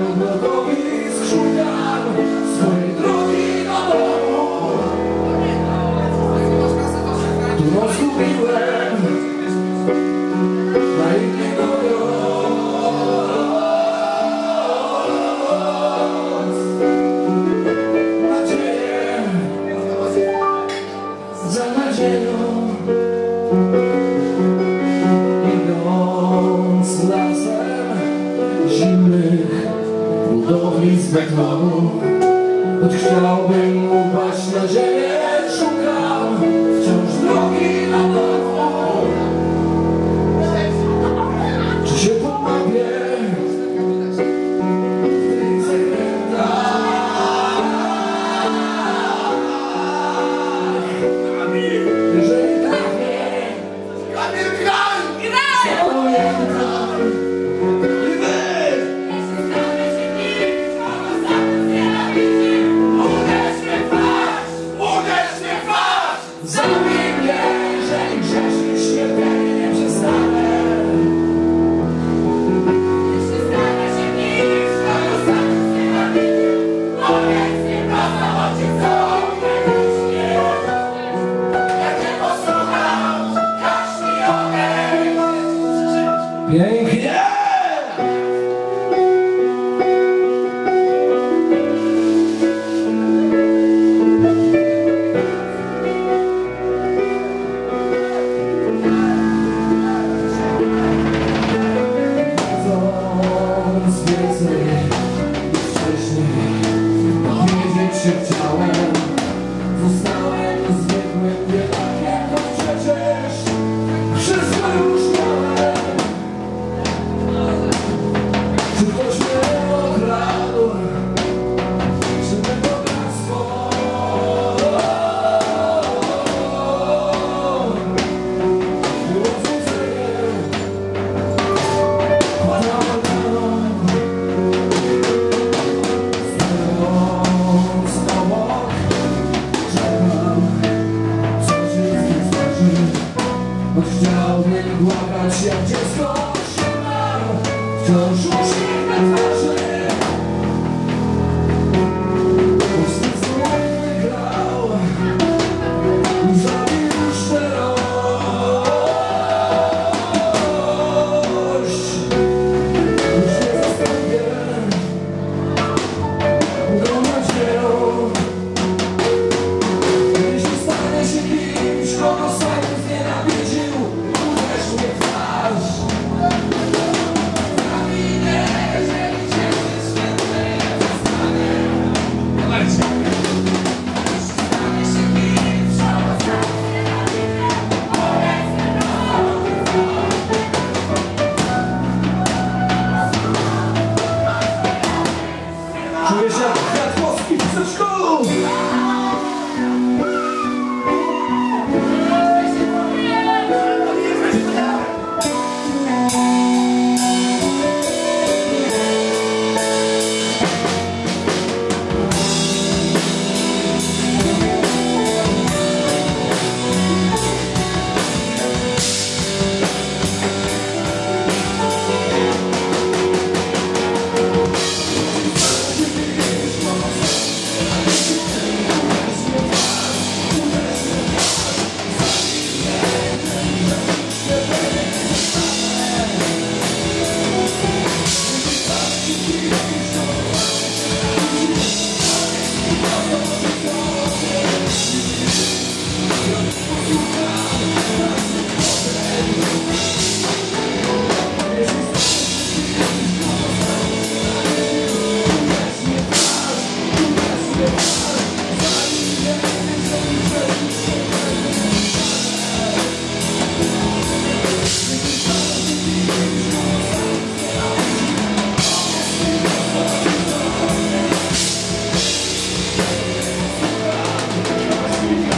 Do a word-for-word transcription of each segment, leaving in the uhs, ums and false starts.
blokowisk szukam swojej drogi do domu, którą zgubiłem na innego noc. Nadzieję za nadzieją, idąc lasem zimnych budowli z betonu, choć chciałbym upaść na ziemię, szukam wciąż drogi na domu. Czy się połapię w tych zakrętach? Jeżeli trafię, zapamiętam i wy! Zabij mnie, jeżeli grzeszysz, śmiertelnie nie przestanę. Jeśli stanie się nic, to ostatni nienawidzę. Powiedz mi prosto w oczy, co tego śnie. Jak nie posłucham, każ mi odejść. Pięknie! Chciałem, zostałem zwykłym biedakiem, bo przecież wszystko już miałem. Czy ktoś mnie okradł? Czy me bogactwo? Było złudzeniem, padałem na noc. Choć chciałbym błagać jak dziecko się mam, wciąż uśmiech na twarzy. Pusty słoń wygrał, zabił szczerość. Już nie zastąpię go nadzieją. Jeśli stanie się kimś, kogo sam znienawidził, uderz mnie w twarz. Zabijmy, jeżeli cieszysz, śmiertelnie nie przestanę. Jeśli stanie się kimś, kogo sam nienawidzę. Powiedz mi prosto w oczy, co Czuję się jak Kwiatkowski w przedszkolu.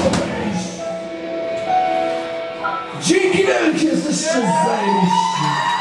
Dzięki wielkie, jesteście zajebiści.